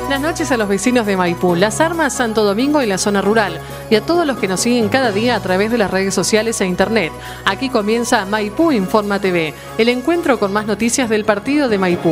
Buenas noches a los vecinos de Maipú, Las Armas, Santo Domingo y la zona rural, y a todos los que nos siguen cada día a través de las redes sociales e internet. Aquí comienza Maipú Informa TV, el encuentro con más noticias del partido de Maipú.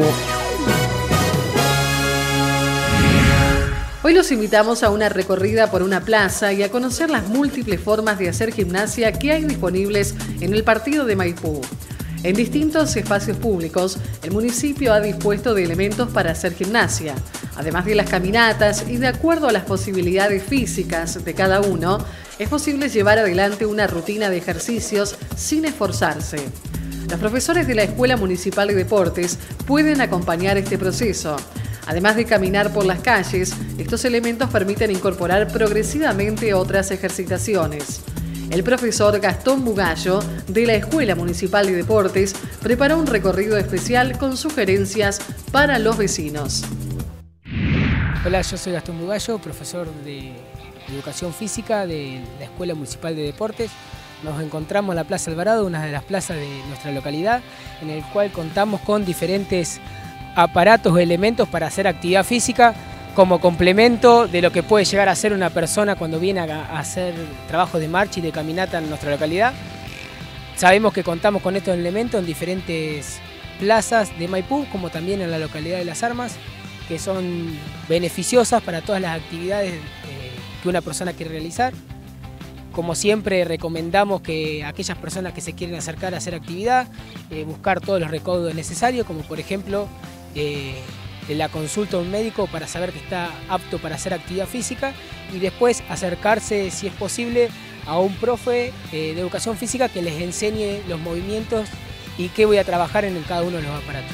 Hoy los invitamos a una recorrida por una plaza y a conocer las múltiples formas de hacer gimnasia que hay disponibles en el partido de Maipú. En distintos espacios públicos, el municipio ha dispuesto de elementos para hacer gimnasia. Además de las caminatas y de acuerdo a las posibilidades físicas de cada uno, es posible llevar adelante una rutina de ejercicios sin esforzarse. Los profesores de la Escuela Municipal de Deportes pueden acompañar este proceso. Además de caminar por las calles, estos elementos permiten incorporar progresivamente otras ejercitaciones. El profesor Gastón Bugallo, de la Escuela Municipal de Deportes, preparó un recorrido especial con sugerencias para los vecinos. Hola, yo soy Gastón Bugallo, profesor de Educación Física de la Escuela Municipal de Deportes. Nos encontramos en la Plaza Alvarado, una de las plazas de nuestra localidad, en el cual contamos con diferentes aparatos o elementos para hacer actividad física como complemento de lo que puede llegar a ser una persona cuando viene a hacer trabajo de marcha y de caminata en nuestra localidad. Sabemos que contamos con estos elementos en diferentes plazas de Maipú, como también en la localidad de Las Armas, que son beneficiosas para todas las actividades que una persona quiere realizar. Como siempre, recomendamos que aquellas personas que se quieren acercar a hacer actividad, buscar todos los recaudos necesarios, como por ejemplo la consulta a un médico para saber que está apto para hacer actividad física, y después acercarse, si es posible, a un profe de educación física que les enseñe los movimientos y qué voy a trabajar en cada uno de los aparatos.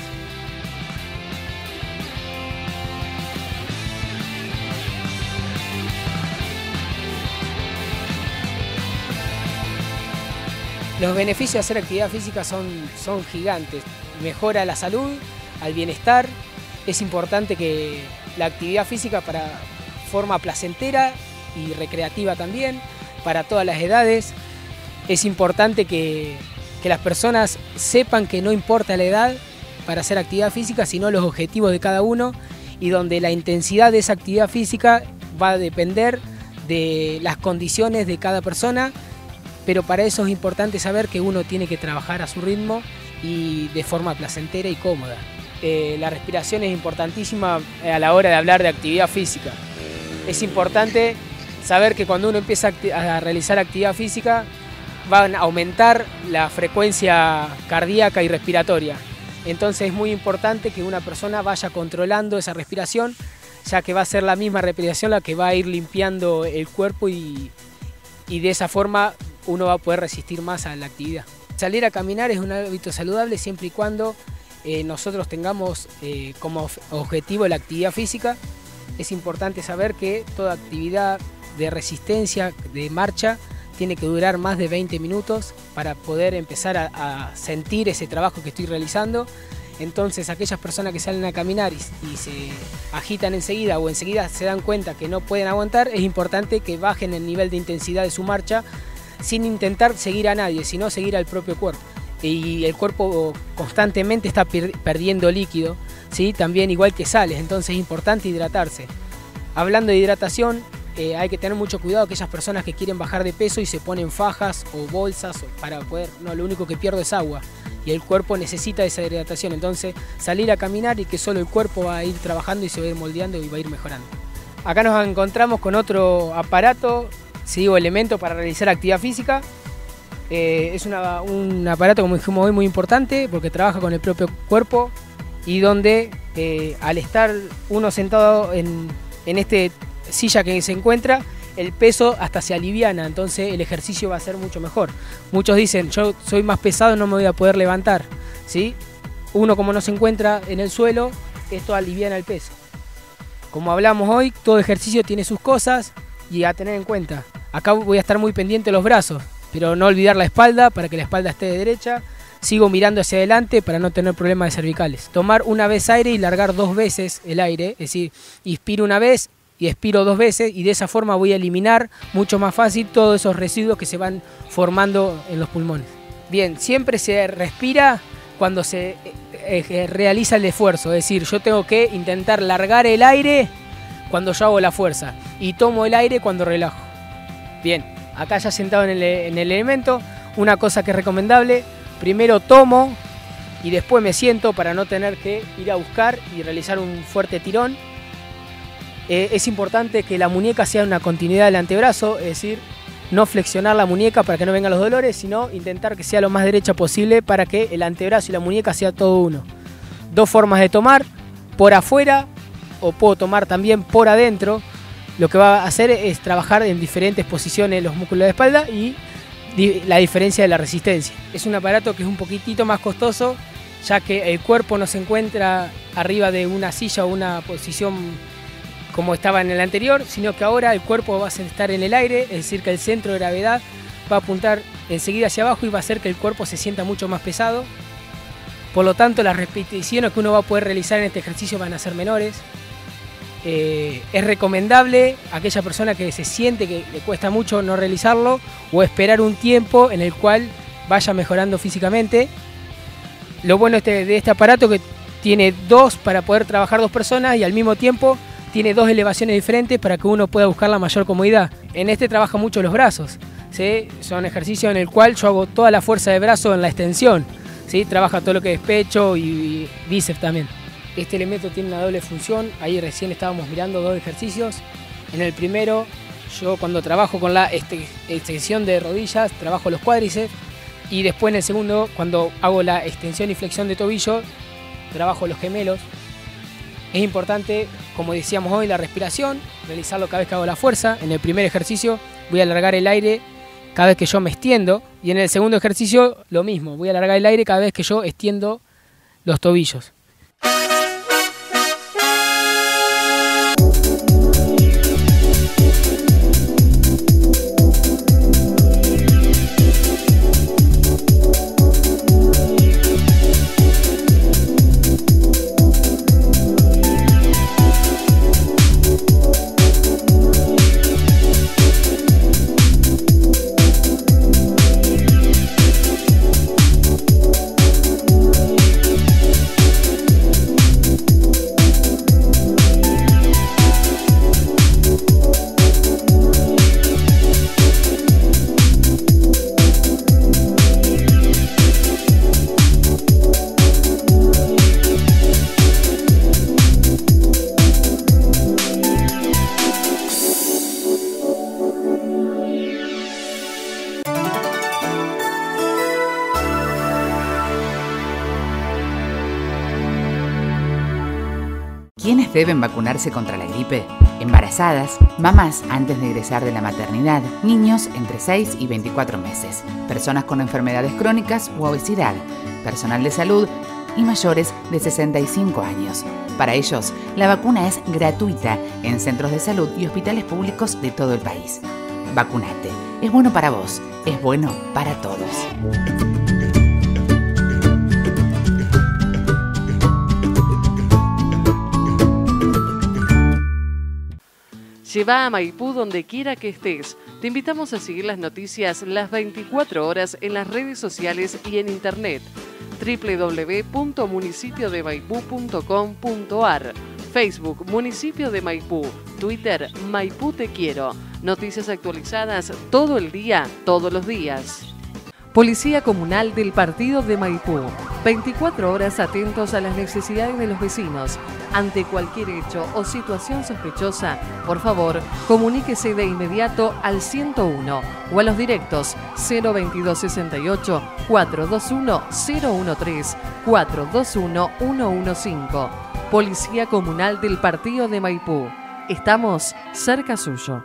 Los beneficios de hacer actividad física son gigantes. Mejora la salud, al bienestar. Es importante que la actividad física para forma placentera y recreativa también, para todas las edades. Es importante que las personas sepan que no importa la edad para hacer actividad física, sino los objetivos de cada uno, y donde la intensidad de esa actividad física va a depender de las condiciones de cada persona, pero para eso es importante saber que uno tiene que trabajar a su ritmo y de forma placentera y cómoda. La respiración es importantísima a la hora de hablar de actividad física. Es importante saber que cuando uno empieza a realizar actividad física van a aumentar la frecuencia cardíaca y respiratoria. Entonces es muy importante que una persona vaya controlando esa respiración, ya que va a ser la misma respiración la que va a ir limpiando el cuerpo y de esa forma uno va a poder resistir más a la actividad. Salir a caminar es un hábito saludable siempre y cuando nosotros tengamos como objetivo la actividad física. Es importante saber que toda actividad de resistencia, de marcha, tiene que durar más de 20 minutos para poder empezar a sentir ese trabajo que estoy realizando. Entonces, aquellas personas que salen a caminar y se agitan enseguida o enseguida se dan cuenta que no pueden aguantar, es importante que bajen el nivel de intensidad de su marcha sin intentar seguir a nadie, sino seguir al propio cuerpo. Y el cuerpo constantemente está perdiendo líquido, ¿sí? También igual que sales, entonces es importante hidratarse. Hablando de hidratación, hay que tener mucho cuidado aquellas personas que quieren bajar de peso y se ponen fajas o bolsas para poder, no, lo único que pierdo es agua y el cuerpo necesita esa hidratación, entonces salir a caminar y que solo el cuerpo va a ir trabajando y se va a ir moldeando y va a ir mejorando. Acá nos encontramos con otro aparato, si digo elemento para realizar actividad física. Es un aparato, como dijimos hoy, muy importante porque trabaja con el propio cuerpo y donde al estar uno sentado en esta silla que se encuentra, el peso hasta se aliviana, entonces el ejercicio va a ser mucho mejor. Muchos dicen, yo soy más pesado, no me voy a poder levantar, ¿sí? Uno, como no se encuentra en el suelo, esto aliviana el peso. Como hablamos hoy, todo ejercicio tiene sus cosas y a tener en cuenta. Acá voy a estar muy pendiente de los brazos, pero no olvidar la espalda para que la espalda esté de derecha. Sigo mirando hacia adelante para no tener problemas de cervicales. Tomar una vez aire y largar 2 veces el aire, es decir, inspiro una vez y expiro 2 veces, y de esa forma voy a eliminar mucho más fácil todos esos residuos que se van formando en los pulmones. Bien, siempre se respira cuando se realiza el esfuerzo, es decir, yo tengo que intentar largar el aire cuando yo hago la fuerza y tomo el aire cuando relajo. Bien, acá ya sentado en el elemento, una cosa que es recomendable, primero tomo y después me siento para no tener que ir a buscar y realizar un fuerte tirón. Es importante que la muñeca sea una continuidad del antebrazo, es decir, no flexionar la muñeca para que no vengan los dolores, sino intentar que sea lo más derecha posible para que el antebrazo y la muñeca sea todo uno. Dos formas de tomar, por afuera o puedo tomar también por adentro. Lo que va a hacer es trabajar en diferentes posiciones los músculos de espalda y la diferencia de la resistencia. Es un aparato que es un poquitito más costoso, ya que el cuerpo no se encuentra arriba de una silla o una posición como estaba en el anterior, sino que ahora el cuerpo va a estar en el aire, es decir, que el centro de gravedad va a apuntar enseguida hacia abajo y va a hacer que el cuerpo se sienta mucho más pesado. Por lo tanto, las repeticiones que uno va a poder realizar en este ejercicio van a ser menores. Es recomendable a aquella persona que se siente que le cuesta mucho no realizarlo o esperar un tiempo en el cual vaya mejorando físicamente. Lo bueno de este aparato es que tiene dos para poder trabajar dos personas y al mismo tiempo tiene dos elevaciones diferentes para que uno pueda buscar la mayor comodidad. En este trabaja mucho los brazos, ¿sí? Son ejercicios en el cual yo hago toda la fuerza de brazo en la extensión, ¿sí? Trabaja todo lo que es pecho y bíceps también. Este elemento tiene una doble función, ahí recién estábamos mirando dos ejercicios. En el primero, yo cuando trabajo con la extensión de rodillas, trabajo los cuádriceps, y después en el segundo, cuando hago la extensión y flexión de tobillo, trabajo los gemelos. Es importante, como decíamos hoy, la respiración, realizarlo cada vez que hago la fuerza. En el primer ejercicio voy a alargar el aire cada vez que yo me extiendo, y en el segundo ejercicio lo mismo, voy a alargar el aire cada vez que yo extiendo los tobillos. ¿Quiénes deben vacunarse contra la gripe? Embarazadas, mamás antes de egresar de la maternidad, niños entre 6 y 24 meses, personas con enfermedades crónicas u obesidad, personal de salud y mayores de 65 años. Para ellos, la vacuna es gratuita en centros de salud y hospitales públicos de todo el país. Vacunate. Es bueno para vos. Es bueno para todos. Lleva a Maipú donde quiera que estés. Te invitamos a seguir las noticias las 24 horas en las redes sociales y en internet. www.municipiodemaipú.com.ar, Facebook Municipio de Maipú, Twitter Maipú Te Quiero. Noticias actualizadas todo el día, todos los días. Policía Comunal del Partido de Maipú. 24 horas atentos a las necesidades de los vecinos. Ante cualquier hecho o situación sospechosa, por favor, comuníquese de inmediato al 101 o a los directos 02268 421 013 421 115. Policía Comunal del Partido de Maipú. Estamos cerca suyo.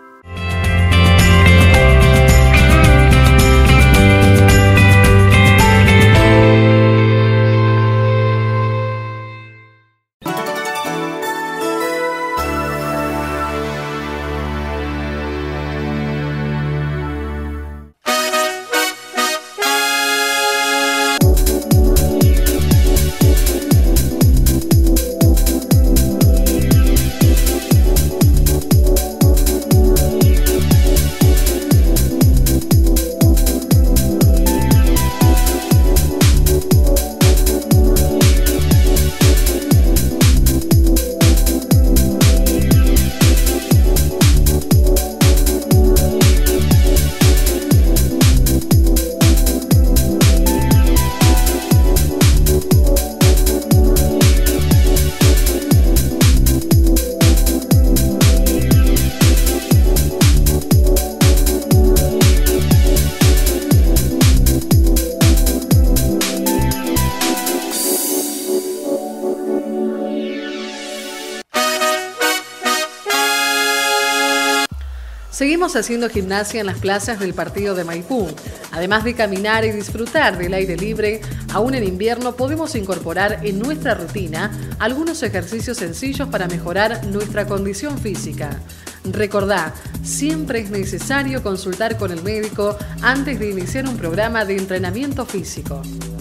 Seguimos haciendo gimnasia en las plazas del partido de Maipú. Además de caminar y disfrutar del aire libre, aún en invierno podemos incorporar en nuestra rutina algunos ejercicios sencillos para mejorar nuestra condición física. Recordá, siempre es necesario consultar con el médico antes de iniciar un programa de entrenamiento físico.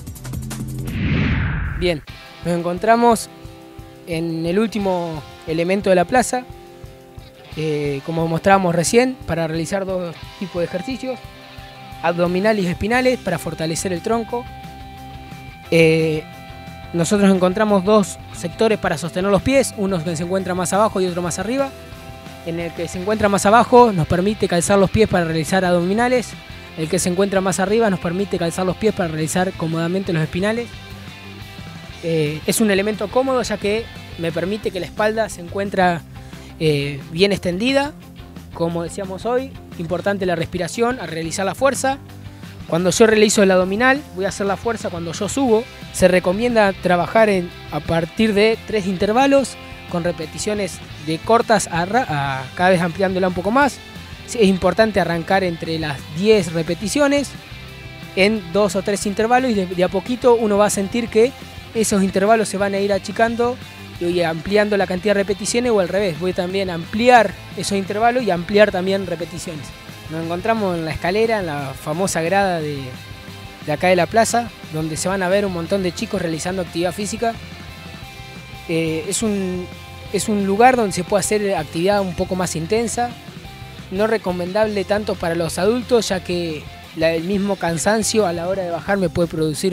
Bien, nos encontramos en el último elemento de la plaza, como mostrábamos recién, para realizar dos tipos de ejercicios, abdominales y espinales para fortalecer el tronco. Nosotros encontramos dos sectores para sostener los pies, uno que se encuentra más abajo y otro más arriba. En el que se encuentra más abajo nos permite calzar los pies para realizar abdominales, el que se encuentra más arriba nos permite calzar los pies para realizar cómodamente los espinales. Es un elemento cómodo ya que me permite que la espalda se encuentre bien extendida. Como decíamos hoy, importante la respiración al realizar la fuerza. Cuando yo realizo el abdominal, voy a hacer la fuerza cuando yo subo. Se recomienda trabajar a partir de 3 intervalos con repeticiones de cortas a cada vez ampliándola un poco más. Es importante arrancar entre las 10 repeticiones en 2 o 3 intervalos y de a poquito uno va a sentir que esos intervalos se van a ir achicando y ampliando la cantidad de repeticiones, o al revés, voy también a ampliar esos intervalos y ampliar también repeticiones. Nos encontramos en la escalera, en la famosa grada de acá de la plaza, donde se van a ver un montón de chicos realizando actividad física. Es un lugar donde se puede hacer actividad un poco más intensa, no recomendable tanto para los adultos, ya que el mismo cansancio a la hora de bajar me puede producir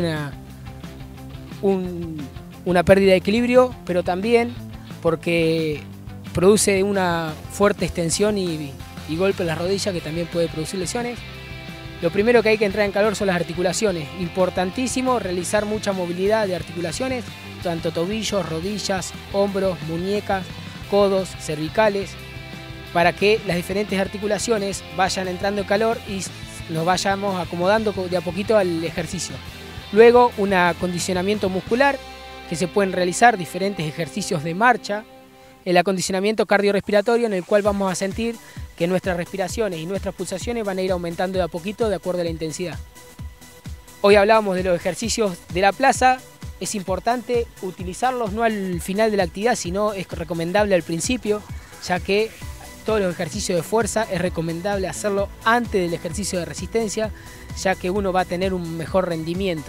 una pérdida de equilibrio, pero también porque produce una fuerte extensión y golpe en las rodillas que también puede producir lesiones. Lo primero que hay que entrar en calor son las articulaciones. Importantísimo realizar mucha movilidad de articulaciones, tanto tobillos, rodillas, hombros, muñecas, codos, cervicales, para que las diferentes articulaciones vayan entrando en calor y nos vayamos acomodando de a poquito al ejercicio. Luego, un acondicionamiento muscular, que se pueden realizar diferentes ejercicios de marcha, el acondicionamiento cardiorrespiratorio, en el cual vamos a sentir que nuestras respiraciones y nuestras pulsaciones van a ir aumentando de a poquito de acuerdo a la intensidad. Hoy hablábamos de los ejercicios de la plaza. Es importante utilizarlos no al final de la actividad, sino es recomendable al principio, ya que todos los ejercicios de fuerza es recomendable hacerlo antes del ejercicio de resistencia, ya que uno va a tener un mejor rendimiento.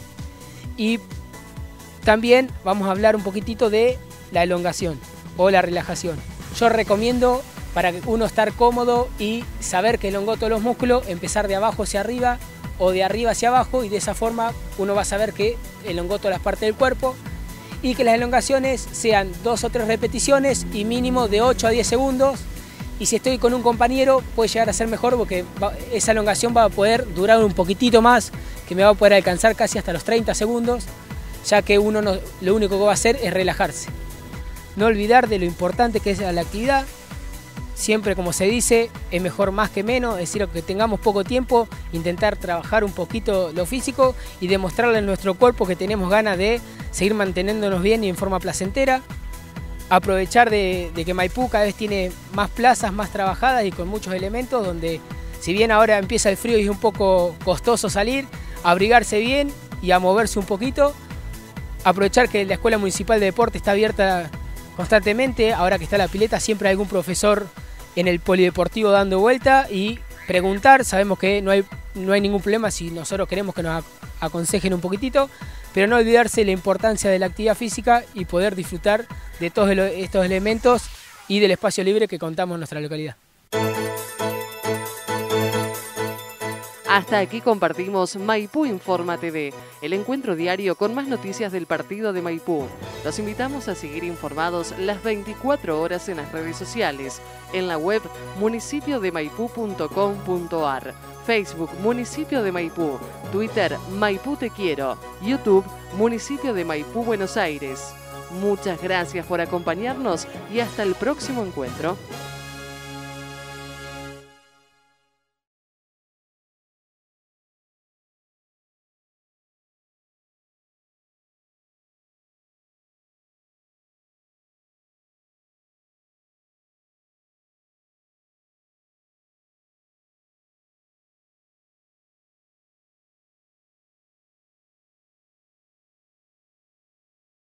Y también vamos a hablar un poquitito de la elongación o la relajación. Yo recomiendo, para uno estar cómodo y saber que elongó todos los músculos, empezar de abajo hacia arriba o de arriba hacia abajo, y de esa forma uno va a saber que elongó todas las partes del cuerpo, y que las elongaciones sean 2 o 3 repeticiones y mínimo de 8 a 10 segundos. Y si estoy con un compañero puede llegar a ser mejor, porque esa elongación va a poder durar un poquitito más, que me va a poder alcanzar casi hasta los 30 segundos, ya que uno lo único que va a hacer es relajarse. No olvidar de lo importante que es la actividad. Siempre, como se dice, es mejor más que menos, es decir, que tengamos poco tiempo, intentar trabajar un poquito lo físico y demostrarle a nuestro cuerpo que tenemos ganas de seguir manteniéndonos bien y en forma placentera. Aprovechar de que Maipú cada vez tiene más plazas, más trabajadas y con muchos elementos, donde si bien ahora empieza el frío y es un poco costoso salir, abrigarse bien y a moverse un poquito. Aprovechar que la Escuela Municipal de Deporte está abierta constantemente. Ahora que está la pileta, siempre hay algún profesor en el polideportivo dando vuelta, y preguntar. Sabemos que no hay ningún problema si nosotros queremos que nos aconsejen un poquitito, pero no olvidarse la importancia de la actividad física y poder disfrutar de todos estos elementos y del espacio libre que contamos en nuestra localidad. Hasta aquí compartimos Maipú Informa TV, el encuentro diario con más noticias del partido de Maipú. Los invitamos a seguir informados las 24 horas en las redes sociales, en la web municipiodemaipú.com.ar, Facebook Municipio de Maipú, Twitter Maipú Te Quiero, YouTube Municipio de Maipú Buenos Aires. Muchas gracias por acompañarnos y hasta el próximo encuentro.